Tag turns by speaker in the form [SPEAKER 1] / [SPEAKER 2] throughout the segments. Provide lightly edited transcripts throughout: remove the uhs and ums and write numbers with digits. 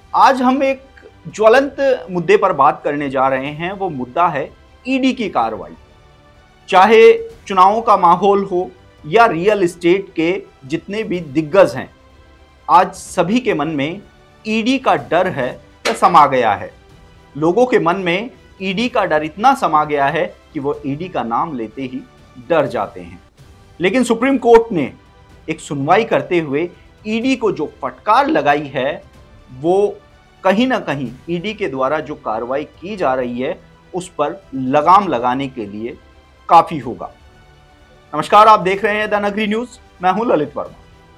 [SPEAKER 1] आज हम एक ज्वलंत मुद्दे पर बात करने जा रहे हैं। वो मुद्दा है ईडी की कार्रवाई। चाहे चुनावों का माहौल हो या रियल एस्टेट के जितने भी दिग्गज हैं, आज सभी के मन में ईडी का डर है या समा गया है। लोगों के मन में ईडी का डर इतना समा गया है कि वो ईडी का नाम लेते ही डर जाते हैं। लेकिन सुप्रीम कोर्ट ने एक सुनवाई करते हुए ईडी को जो फटकार लगाई है, वो कहीं ना कहीं ईडी के द्वारा जो कार्रवाई की जा रही है उस पर लगाम लगाने के लिए काफी होगा। नमस्कार, आप देख रहे हैं द नगरी न्यूज। मैं हूं ललित वर्मा।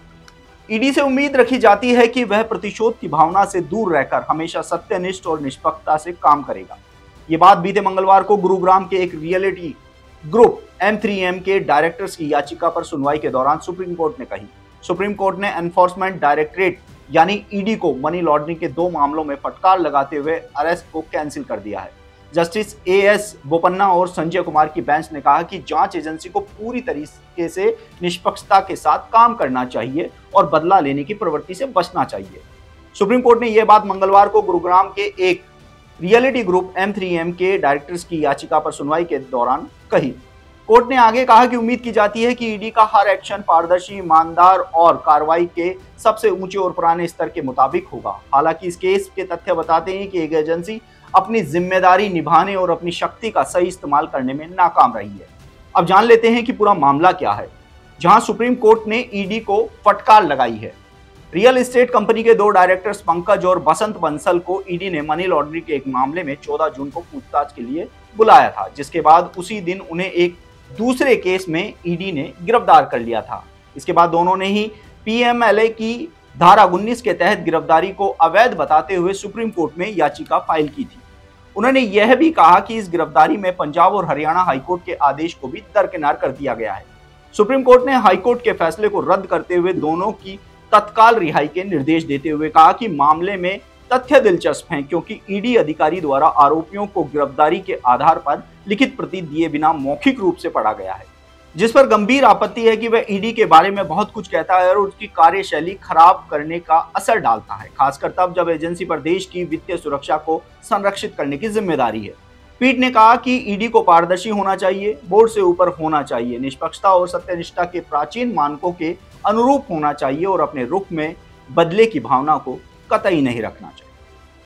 [SPEAKER 1] ईडी से उम्मीद रखी जाती है कि वह प्रतिशोध की भावना से दूर रहकर हमेशा सत्यनिष्ठ और निष्पक्षता से काम करेगा। ये बात बीते मंगलवार को गुरुग्राम के एक रियलिटी ग्रुप M3M के डायरेक्टर्स की याचिका पर सुनवाई के दौरान सुप्रीम कोर्ट ने कही। सुप्रीम कोर्ट ने एनफोर्समेंट डायरेक्टरेट यानी ईडी को मनी लॉन्ड्रिंग के 2 मामलों में फटकार लगाते हुए अरेस्ट को कैंसिल कर दिया है। जस्टिस AS बोपन्ना और संजय कुमार की बेंच ने कहा कि जांच एजेंसी को पूरी तरीके से निष्पक्षता के साथ काम करना चाहिए और बदला लेने की प्रवृत्ति से बचना चाहिए। सुप्रीम कोर्ट ने यह बात मंगलवार को गुरुग्राम के एक रियलिटी ग्रुप M3M के डायरेक्टर्स की याचिका पर सुनवाई के दौरान कही। कोर्ट ने आगे कहा कि उम्मीद की जाती है कि ईडी का हर एक्शन पारदर्शी, ईमानदार और कार्रवाई के सबसे ऊंचे और पुराने स्तर के मुताबिक होगा। हालांकि इस केस के तथ्य बताते हैं कि एक एजेंसी अपनी जिम्मेदारी निभाने और अपनी शक्ति का सही इस्तेमाल करने में नाकाम रही है। अब जान लेते हैं कि पूरा मामला क्या है, जहां सुप्रीम कोर्ट ने ईडी को फटकार लगाई है। रियल एस्टेट कंपनी के 2 डायरेक्टर्स पंकज और बसंत बंसल को ईडी ने मनी लॉन्ड्रिंग के एक मामले में 14 जून को पूछताछ के लिए बुलाया था, जिसके बाद उसी दिन उन्हें एक दूसरे केस में ईडी ने गिरफ्तार कर लिया था। इसके बाद दोनों ने ही PMLA की धारा 19 के तहत गिरफ्तारी को अवैध बताते हुए सुप्रीम कोर्ट में याचिका फाइल की थी। उन्होंने यह भी कहा कि इस गिरफ्तारी में पंजाब और हरियाणा हाईकोर्ट के आदेश को भी दरकिनार कर दिया गया है। सुप्रीम कोर्ट ने हाईकोर्ट के फैसले को रद्द करते हुए दोनों की तत्काल रिहाई के निर्देश देते हुए कहा कि मामले में तथ्य दिलचस्प हैं, क्योंकि ईडी अधिकारी द्वारा आरोपियों को गिरफ्तारी के आधार पर लिखित प्रति दिए बिना मौखिक रूप से पढ़ा गया है, जिस पर गंभीर आपत्ति है कि वह ईडी के बारे में बहुत कुछ कहता है और उसकी कार्यशैली खराब करने का असर डालता है, खासकर तब जब एजेंसी पर देश की वित्तीय सुरक्षा को संरक्षित करने की जिम्मेदारी है। पीठ ने कहा कि ईडी को पारदर्शी होना चाहिए, बोर्ड से ऊपर होना चाहिए, निष्पक्षता और सत्यनिष्ठा के प्राचीन मानकों के अनुरूप होना चाहिए और अपने रुख में बदले की भावना को कतई नहीं रखना चाहिए।